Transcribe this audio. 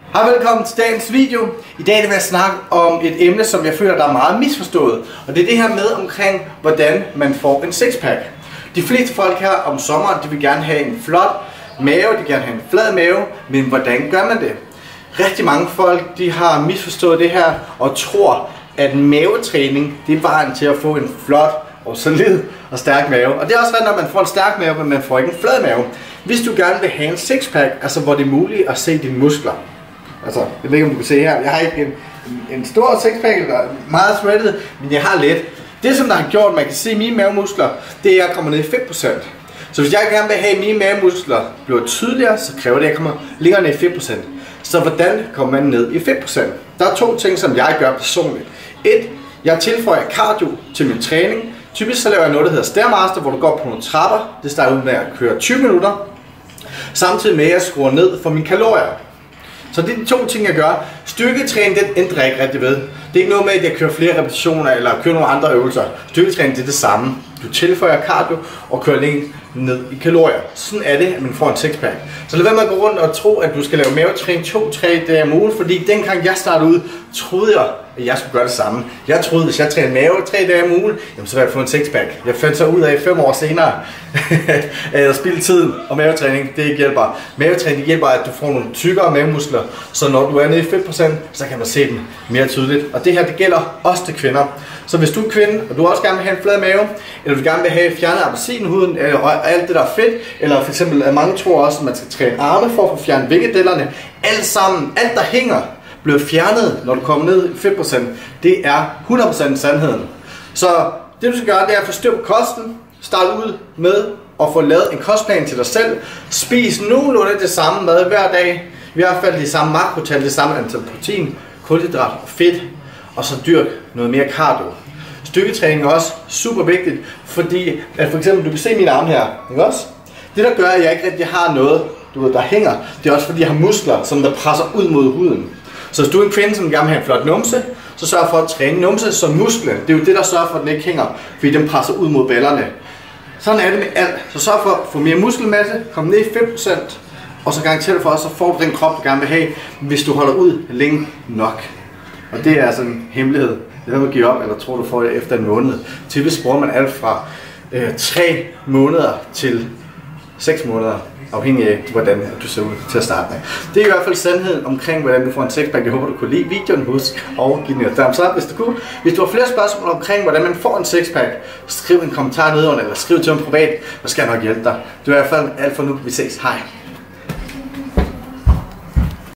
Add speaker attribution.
Speaker 1: Hej, velkommen til dagens video. I dag vil jeg snakke om et emne, som jeg føler, der er meget misforstået. Og det er det her med omkring, hvordan man får en sixpack. De fleste folk her om sommeren, de vil gerne have en flot mave, de vil gerne have en flad mave, men hvordan gør man det? Rigtig mange folk, de har misforstået det her og tror, at mavetræning, det er vejen til at få en flot og solid og stærk mave. Og det er også rigtigt, når man får en stærk mave, men man får ikke en flad mave. Hvis du gerne vil have en sixpack, altså hvor det er muligt at se dine muskler. Altså, jeg ved ikke om du kan se her, jeg har ikke en stor sixpack, eller meget shredded, men jeg har lidt. Det som der har gjort, at man kan se mine mavemuskler, det er at jeg kommer ned i 5%. Så hvis jeg gerne vil have, at mine mavemuskler bliver tydeligere, så kræver det, at jeg kommer længere ned i 5%. Så hvordan kommer man ned i 5%? Der er to ting, som jeg gør personligt. Jeg tilføjer cardio til min træning. Typisk så laver jeg noget, der hedder Stairmaster, hvor du går på nogle trapper. Det starter ud med at køre 20 minutter. Samtidig med at jeg skruer ned for mine kalorier. Så det er de to ting, jeg gør. Styrketræning, det ændrer jeg ikke rigtig ved. Det er ikke noget med, at jeg kører flere repetitioner eller kører nogle andre øvelser. Styrketræning, det er det samme. Du tilføjer cardio og kører længere ned i kalorier. Sådan er det, at man får en sixpack. Så lad være med at gå rundt og tro, at du skal lave mavetræning 2-3 dage om ugen, fordi dengang jeg startede ud, troede jeg, at jeg skulle gøre det samme. Jeg troede, hvis jeg trænede mave 3 dage om ugen, jamen så ville jeg få en sixpack. Jeg fandt så ud af 5 år senere, at spilde tiden, og mavetræning, det ikke hjælper. Mavetræning hjælper, at du får nogle tykkere mavemuskler, så når du er nede i 5%, så kan man se dem mere tydeligt. Og det her, det gælder også til kvinder. Så hvis du er kvinde, og du også gerne vil have en flad mave, eller du gerne vil have fjernet appelsinhuden, og alt det der er fedt, eller for eksempel, at mange tror også, at man skal træne arme for at få fjernet vinkedellerne, alt sammen, alt der hænger, bliver fjernet, når du kommer ned i 5%. Det er 100% sandheden. Så det du skal gøre, det er at få styr på kosten. Start ud med at få lavet en kostplan til dig selv. Spis nogenlunde det samme mad hver dag. I hvert fald de samme makrotal, det samme antal protein, kulhydrat og fedt. Og så dyrk noget mere cardio. Styrketræning er også super vigtigt, fordi at for eksempel, du kan se mine arme her, ikke også? Det der gør, at jeg ikke rigtig har noget, du ved, der hænger, det er også fordi jeg har muskler, som der presser ud mod huden. Så hvis du er en kvinde, som gerne vil have en flot numse, så sørg for at træne numse som musklen. Det er jo det, der sørger for, at den ikke hænger, fordi den presser ud mod ballerne. Sådan er det med alt. Så sørg for at få mere muskelmasse, kom ned i 5%, og så garanterer du for, så får du den krop, du gerne vil have, hvis du holder ud længe nok. Og det er altså en hemmelighed. Det er noget at give op, eller tror du får det efter en måned. Typisk bruger man alt fra 3 måneder til 6 måneder, afhængig af hvordan du ser ud til at starte med. Det er i hvert fald sandheden omkring, hvordan du får en sixpack. Jeg håber, du kunne lide videoen. Husk og give den et thumbs up, hvis du kunne. Hvis du har flere spørgsmål omkring, hvordan man får en sixpack, skriv en kommentar nedenunder, eller skriv til mig privat, så skal jeg nok hjælpe dig. Det er i hvert fald alt for nu. Vi ses. Hej.